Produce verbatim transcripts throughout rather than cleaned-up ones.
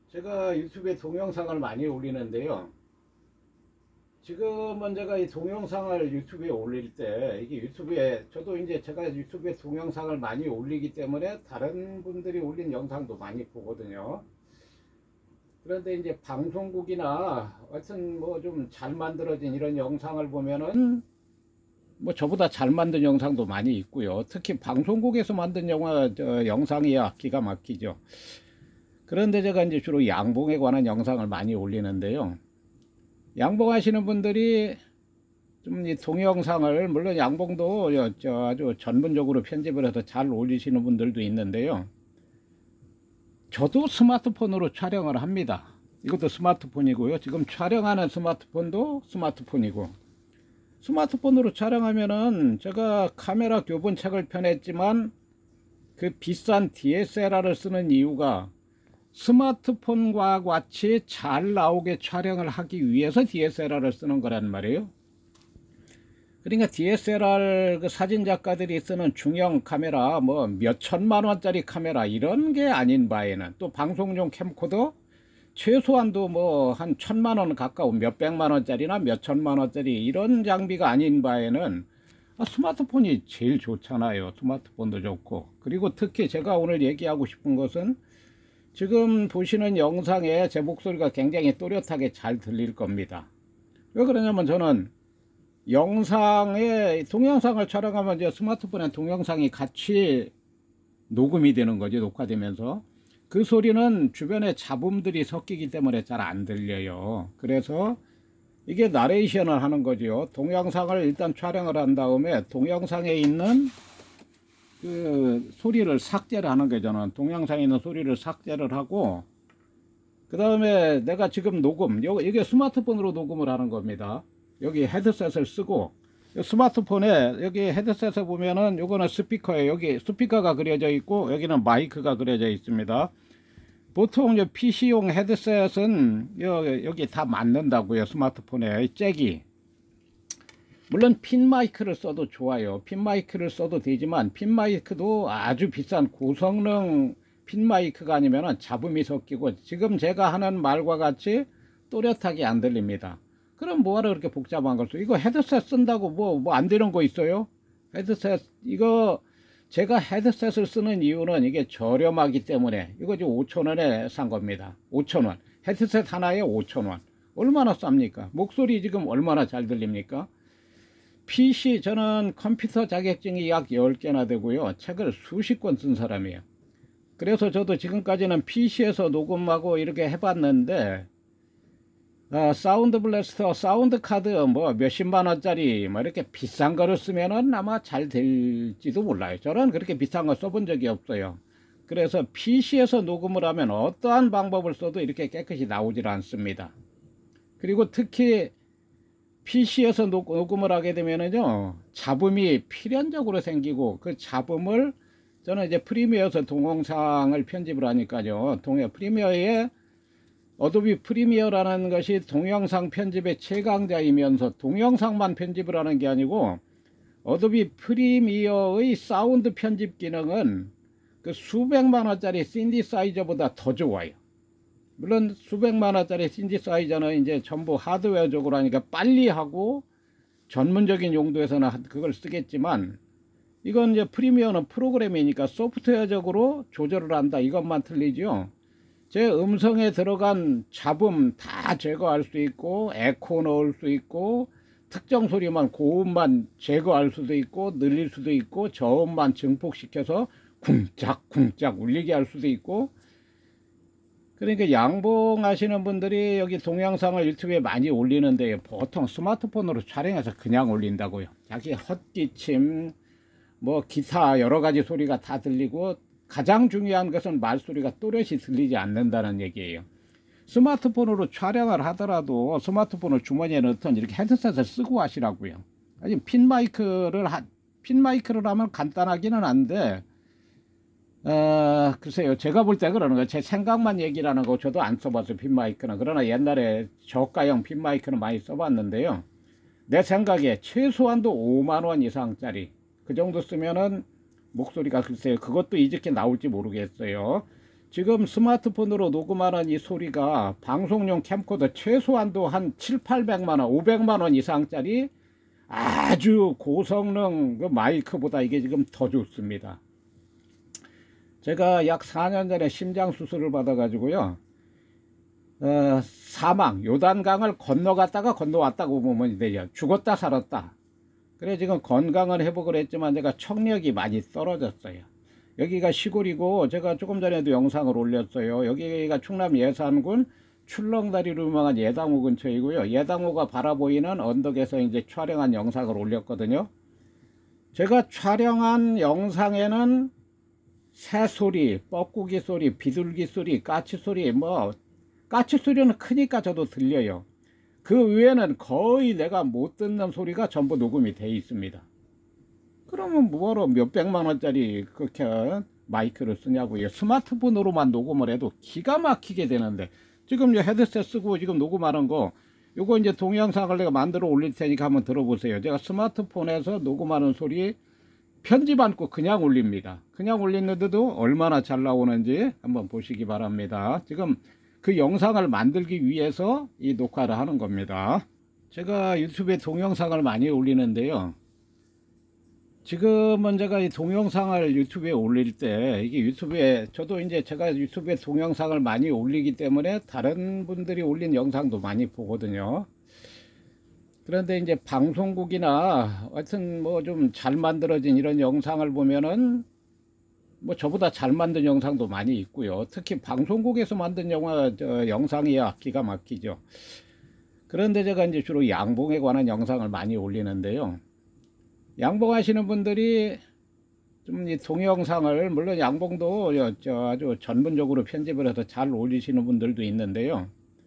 제가 유튜브에 동영상을 많이 올리는데요. 지금은 제가 이 동영상을 유튜브에 올릴 때 이게 유튜브에 저도 이제 제가 유튜브에 동영상을 많이 올리기 때문에 다른 분들이 올린 영상도 많이 보거든요. 그런데 이제 방송국이나 하여튼 뭐 좀 잘 만들어진 이런 영상을 보면은 뭐 저보다 잘 만든 영상도 많이 있고요. 특히 방송국에서 만든 영화 저 영상이야 기가 막히죠. 그런데 제가 이제 주로 양봉에 관한 영상을 많이 올리는데요. 양봉하시는 분들이 좀 이 동영상을, 물론 양봉도 저 아주 전문적으로 편집을 해서 잘 올리시는 분들도 있는데요. 저도 스마트폰으로 촬영을 합니다. 이것도 스마트폰이고요. 지금 촬영하는 스마트폰도 스마트폰이고, 스마트폰으로 촬영하면은 제가 카메라 교본책을 펴냈지만 그 비싼 디에스엘알을 쓰는 이유가 스마트폰과 같이 잘 나오게 촬영을 하기 위해서 디에스엘알을 쓰는 거란 말이에요. 그러니까 디에스엘알 그 사진 작가들이 쓰는 중형 카메라 뭐 몇 천만 원짜리 카메라 이런 게 아닌 바에는, 또 방송용 캠코더 최소한도 뭐 한 천만 원 가까운 몇 백만 원짜리나 몇 천만 원짜리 이런 장비가 아닌 바에는 아, 스마트폰이 제일 좋잖아요. 스마트폰도 좋고. 그리고 특히 제가 오늘 얘기하고 싶은 것은, 지금 보시는 영상에 제 목소리가 굉장히 또렷하게 잘 들릴 겁니다. 왜 그러냐면 저는 영상에 동영상을 촬영하면 이제 스마트폰에 동영상이 같이 녹음이 되는 거죠. 녹화되면서 그 소리는 주변에 잡음들이 섞이기 때문에 잘 안 들려요. 그래서 이게 나레이션을 하는 거죠. 동영상을 일단 촬영을 한 다음에 동영상에 있는 그 소리를 삭제를 하는 게, 저는 동영상에 있는 소리를 삭제를 하고, 그 다음에 내가 지금 녹음, 이게 스마트폰으로 녹음을 하는 겁니다. 여기 헤드셋을 쓰고, 스마트폰에 여기 헤드셋에 보면은 요거는 스피커예요. 여기 스피커가 그려져 있고 여기는 마이크가 그려져 있습니다. 보통 피시용 헤드셋은 여기 다 맞는다고요. 스마트폰에 잭이. 물론 핀 마이크를 써도 좋아요. 핀 마이크를 써도 되지만 핀 마이크도 아주 비싼 고성능 핀 마이크가 아니면 잡음이 섞이고, 지금 제가 하는 말과 같이 또렷하게 안 들립니다. 그럼 뭐하러 그렇게 복잡한 걸 써? 이거 헤드셋 쓴다고 뭐 뭐 안 되는 거 있어요? 헤드셋, 이거 제가 헤드셋을 쓰는 이유는 이게 저렴하기 때문에. 이거 지금 오천 원에 산 겁니다. 오천 원. 헤드셋 하나에 오천 원. 얼마나 쌉니까? 목소리 지금 얼마나 잘 들립니까? 피씨, 저는 컴퓨터 자격증이 약 열 개나 되고요. 책을 수십 권 쓴 사람이에요. 그래서 저도 지금까지는 피씨에서 녹음하고 이렇게 해봤는데, 어, 사운드 블래스터, 사운드 카드 뭐 몇십만 원짜리 뭐 이렇게 비싼 거를 쓰면은 아마 잘 될지도 몰라요. 저는 그렇게 비싼 거 써본 적이 없어요. 그래서 피씨에서 녹음을 하면 어떠한 방법을 써도 이렇게 깨끗이 나오질 않습니다. 그리고 특히 피씨에서 녹음을 하게 되면은요, 잡음이 필연적으로 생기고, 그 잡음을 저는 이제 프리미어에서 동영상을 편집을 하니까요, 동영 프리미어에 어도비 프리미어라는 것이 동영상 편집의 최강자이면서 동영상만 편집을 하는 게 아니고, 어도비 프리미어의 사운드 편집 기능은 그 수백만 원짜리 신디사이저보다 더 좋아요. 물론 수백만 원짜리 신디사이저는 이제 전부 하드웨어적으로 하니까 빨리 하고 전문적인 용도에서는 그걸 쓰겠지만, 이건 이제 프리미어는 프로그램이니까 소프트웨어적으로 조절을 한다, 이것만 틀리죠. 제 음성에 들어간 잡음 다 제거할 수 있고, 에코 넣을 수 있고, 특정 소리만 고음만 제거할 수도 있고, 늘릴 수도 있고, 저음만 증폭시켜서 쿵짝쿵짝 울리게 할 수도 있고. 그러니까 양봉하시는 분들이 여기 동영상을 유튜브에 많이 올리는데 보통 스마트폰으로 촬영해서 그냥 올린다고요. 자기 헛기침, 뭐 기타 여러가지 소리가 다 들리고, 가장 중요한 것은 말소리가 또렷이 들리지 않는다는 얘기예요. 스마트폰으로 촬영을 하더라도 스마트폰을 주머니에 넣던 이렇게 헤드셋을 쓰고 하시라고요. 아니 핀 마이크를 하, 핀 마이크를 하면 간단하기는 한데, 어, 글쎄요, 제가 볼 때 그러는 거예요. 제 생각만 얘기를 하는 거. 저도 안 써봤어요, 핀 마이크는. 그러나 옛날에 저가형 핀 마이크는 많이 써봤는데요, 내 생각에 최소한도 오만 원 이상짜리 그 정도 쓰면은 목소리가, 글쎄요, 그것도 이렇게 나올지 모르겠어요. 지금 스마트폰으로 녹음하는 이 소리가 방송용 캠코더 최소한도 한 칠팔백만 원, 오백만 원 이상짜리 아주 고성능 그 마이크보다 이게 지금 더 좋습니다. 제가 약 사 년 전에 심장 수술을 받아 가지고요 어, 사망 요단강을 건너갔다가 건너왔다고 보면 되죠. 죽었다 살았다. 그래 지금 건강은 회복을 했지만 제가 청력이 많이 떨어졌어요. 여기가 시골이고 제가 조금 전에도 영상을 올렸어요. 여기가 충남 예산군 출렁다리로 유명한 예당호 근처이고요. 예당호가 바라보이는 언덕에서 이제 촬영한 영상을 올렸거든요. 제가 촬영한 영상에는 새소리, 뻐꾸기 소리, 비둘기 소리, 까치 소리, 뭐 까치 소리는 크니까 저도 들려요. 그 외에는 거의 내가 못 듣는 소리가 전부 녹음이 돼 있습니다. 그러면 뭐하러 몇백만 원짜리 그렇게 마이크를 쓰냐고요. 스마트폰으로만 녹음을 해도 기가 막히게 되는데 지금 이 헤드셋 쓰고 지금 녹음하는 거 요거 이제 동영상을 내가 만들어 올릴 테니까 한번 들어보세요. 제가 스마트폰에서 녹음하는 소리 편집 않고 그냥 올립니다. 그냥 올리는데도 얼마나 잘 나오는지 한번 보시기 바랍니다. 지금 그 영상을 만들기 위해서 이 녹화를 하는 겁니다. 제가 유튜브에 동영상을 많이 올리는데요. 지금은 제가 이 동영상을 유튜브에 올릴 때 이게 유튜브에 저도 이제 제가 유튜브에 동영상을 많이 올리기 때문에 다른 분들이 올린 영상도 많이 보거든요. 그런데 이제 방송국이나 하여튼 뭐 좀 잘 만들어진 이런 영상을 보면은 뭐 저보다 잘 만든 영상도 많이 있고요. 특히 방송국에서 만든 영화 저 영상이야 기가 막히죠. 그런데 제가 이제 주로 양봉에 관한 영상을 많이 올리는데요. 양봉하시는 분들이 좀 이 동영상을 물론 양봉도 저 아주 전문적으로 편집을 해서 잘 올리시는 분들도 있는데요.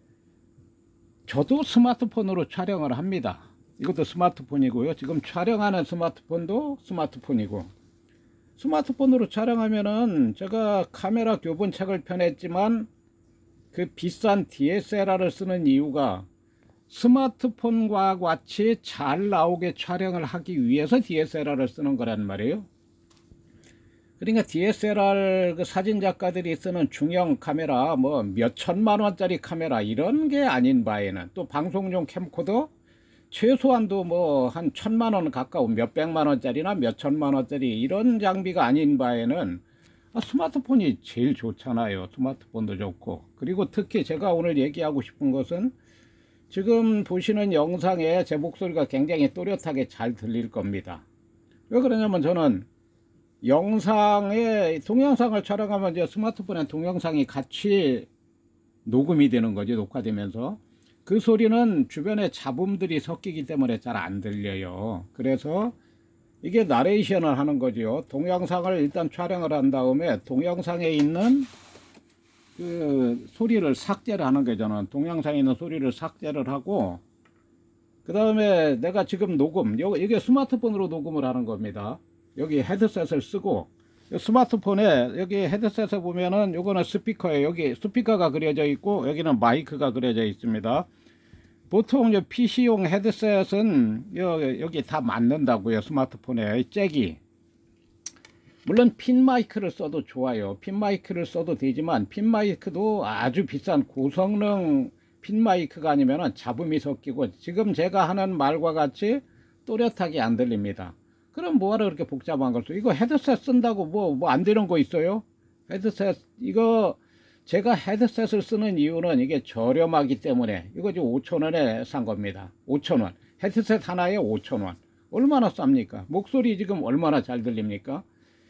저도 스마트폰으로 촬영을 합니다. 이것도 스마트폰이고요. 지금 촬영하는 스마트폰도 스마트폰이고 스마트폰으로 촬영하면은 제가 카메라 교본책을 펴냈지만 그 비싼 디에스엘알을 쓰는 이유가 스마트폰과 같이 잘 나오게 촬영을 하기 위해서 디에스엘알을 쓰는 거란 말이에요. 그러니까 디에스엘알 그 사진 작가들이 쓰는 중형 카메라 뭐 몇 천만 원짜리 카메라 이런 게 아닌 바에는 또 방송용 캠코더 최소한도 뭐 한 천만 원 가까운 몇백만 원짜리나 몇 천만 원짜리 이런 장비가 아닌 바에는 아, 스마트폰이 제일 좋잖아요. 스마트폰도 좋고. 그리고 특히 제가 오늘 얘기하고 싶은 것은 지금 보시는 영상에 제 목소리가 굉장히 또렷하게 잘 들릴 겁니다. 왜 그러냐면 저는 영상에 동영상을 촬영하면 이제 스마트폰에 동영상이 같이 녹음이 되는 거죠. 녹화되면서 그 소리는 주변에 잡음들이 섞이기 때문에 잘 안 들려요. 그래서 이게 나레이션을 하는 거죠. 동영상을 일단 촬영을 한 다음에 동영상에 있는 그 소리를 삭제를 하는 거죠. 저는 동영상에 있는 소리를 삭제를 하고 그 다음에 내가 지금 녹음 이게 스마트폰으로 녹음을 하는 겁니다. 여기 헤드셋을 쓰고 스마트폰에 여기 헤드셋에 보면은 요거는 스피커에 여기 스피커가 그려져 있고 여기는 마이크가 그려져 있습니다. 보통 피시용 헤드셋은 여기 다 맞는다고요. 스마트폰에 잭이 물론 핀 마이크를 써도 좋아요. 핀 마이크를 써도 되지만 핀 마이크도 아주 비싼 고성능 핀 마이크가 아니면 잡음이 섞이고 지금 제가 하는 말과 같이 또렷하게 안 들립니다. 그럼 뭐하러 그렇게 복잡한 걸 써? 이거 헤드셋 쓴다고 뭐 뭐 안 되는 거 있어요? 헤드셋 이거 제가 헤드셋을 쓰는 이유는 이게 저렴하기 때문에 이거 지금 오천 원에 산 겁니다. 오천 원 헤드셋 하나에 오천 원 얼마나 쌉니까? 목소리 지금 얼마나 잘 들립니까?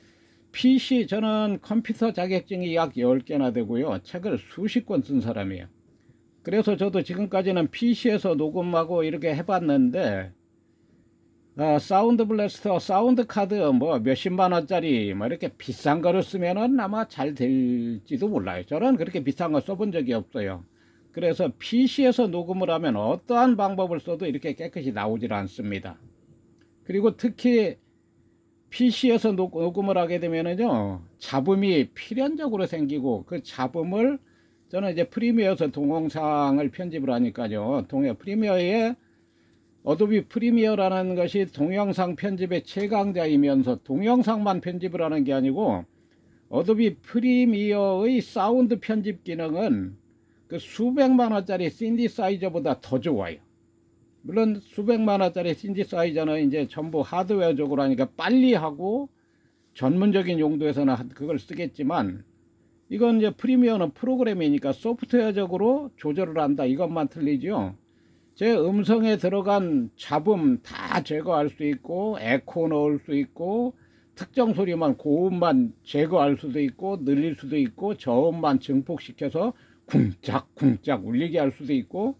피씨 저는 컴퓨터 자격증이 약 열 개나 되고요. 책을 수십 권 쓴 사람이에요. 그래서 저도 지금까지는 피씨에서 녹음하고 이렇게 해봤는데 어, 사운드 블래스터, 사운드 카드 뭐 몇십만 원짜리 뭐 이렇게 비싼 거를 쓰면은 아마 잘 될지도 몰라요. 저는 그렇게 비싼 거 써본 적이 없어요. 그래서 피씨에서 녹음을 하면 어떠한 방법을 써도 이렇게 깨끗이 나오질 않습니다. 그리고 특히 피씨에서 녹음을 하게 되면은요 잡음이 필연적으로 생기고 그 잡음을 저는 이제 프리미어에서 동영상을 편집을 하니까요. 동영 프리미어에 어도비 프리미어라는 것이 동영상 편집의 최강자이면서 동영상만 편집을 하는 게 아니고 어도비 프리미어의 사운드 편집 기능은 그 수백만 원짜리 신디사이저보다 더 좋아요. 물론 수백만 원짜리 신디사이저는 이제 전부 하드웨어적으로 하니까 빨리 하고 전문적인 용도에서는 그걸 쓰겠지만, 이건 이제 프리미어는 프로그램이니까 소프트웨어적으로 조절을 한다, 이것만 틀리죠. 제 음성에 들어간 잡음 다 제거할 수 있고, 에코 넣을 수 있고, 특정 소리만 고음만 제거할 수도 있고, 늘릴 수도 있고, 저음만 증폭시켜서 쿵짝쿵짝 울리게 할 수도 있고.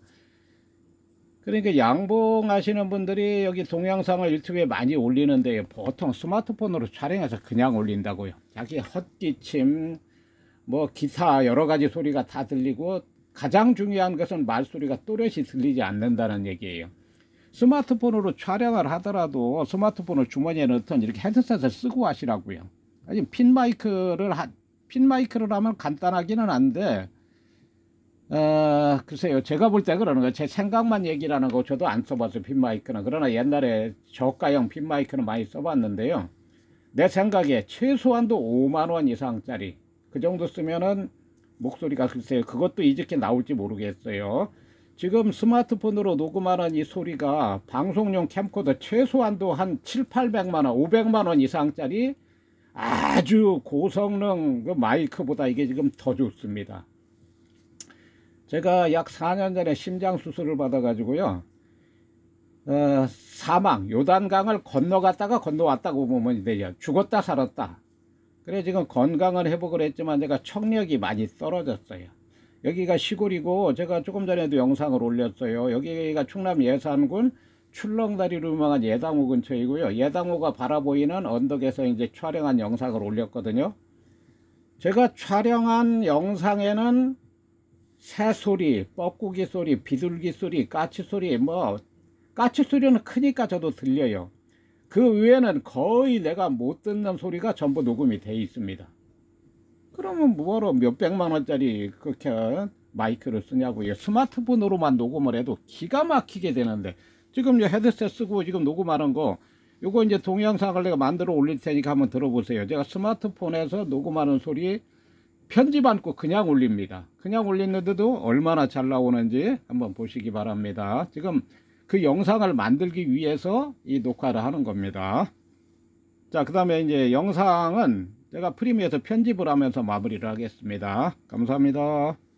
그러니까 양봉하시는 분들이 여기 동영상을 유튜브에 많이 올리는데 보통 스마트폰으로 촬영해서 그냥 올린다고요. 자기 헛기침, 뭐 기타 여러가지 소리가 다 들리고, 가장 중요한 것은 말소리가 또렷이 들리지 않는다는 얘기예요. 스마트폰으로 촬영을 하더라도 스마트폰을 주머니에 넣든 이렇게 헤드셋을 쓰고 하시라고요. 아니 핀 마이크를 하, 핀 마이크를 하면 간단하기는 한데, 어, 글쎄요, 제가 볼 때 그러는 거예요. 제 생각만 얘기를 하는 거. 저도 안 써봤어요, 핀 마이크는. 그러나 옛날에 저가형 핀 마이크는 많이 써봤는데요, 내 생각에 최소한도 오만 원 이상짜리 그 정도 쓰면은 목소리가, 글쎄요, 그것도 이렇게 나올지 모르겠어요. 지금 스마트폰으로 녹음하는 이 소리가 방송용 캠코더 최소한도 한 칠팔백만 원, 오백만 원 이상짜리 아주 고성능 그 마이크보다 이게 지금 더 좋습니다. 제가 약 사 년 전에 심장 수술을 받아 가지고요, 어, 사망, 요단강을 건너갔다가 건너왔다고 보면 돼요. 죽었다 살았다. 그래 지금 건강은 회복을 했지만 제가 청력이 많이 떨어졌어요. 여기가 시골이고, 제가 조금 전에도 영상을 올렸어요. 여기가 충남 예산군 출렁다리로 유명한 예당호 근처이고요. 예당호가 바라보이는 언덕에서 이제 촬영한 영상을 올렸거든요. 제가 촬영한 영상에는 새소리, 뻐꾸기 소리, 비둘기 소리, 까치 소리, 뭐 까치 소리는 크니까 저도 들려요. 그 외에는 거의 내가 못 듣는 소리가 전부 녹음이 돼 있습니다. 그러면 뭐하러 몇백만 원짜리 그렇게 마이크를 쓰냐고요. 스마트폰으로만 녹음을 해도 기가 막히게 되는데, 지금 이제 헤드셋 쓰고 지금 녹음하는 거, 요거 이제 동영상을 내가 만들어 올릴 테니까 한번 들어보세요. 제가 스마트폰에서 녹음하는 소리 편집 않고 그냥 올립니다. 그냥 올리는데도 얼마나 잘 나오는지 한번 보시기 바랍니다. 지금 그 영상을 만들기 위해서 이 녹화를 하는 겁니다. 자, 그 다음에 이제 영상은 제가 프리미어에서 편집을 하면서 마무리를 하겠습니다. 감사합니다.